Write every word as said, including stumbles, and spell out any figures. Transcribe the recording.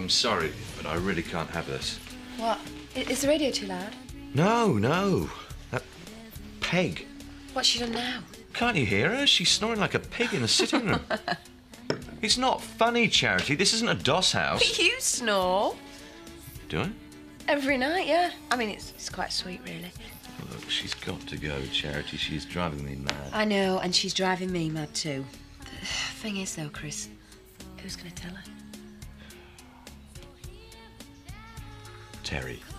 I'm sorry, but I really can't have this. What? Is the radio too loud? No, no. That Peg. What's she done now? Can't you hear her? She's snoring like a pig in the sitting room. It's not funny, Charity. This isn't a doss house. You snore. Do I? Every night, yeah. I mean, it's, it's quite sweet, really. Look, she's got to go, Charity. She's driving me mad. I know, and she's driving me mad too. The thing is, though, Chris, who's going to tell her? Terry.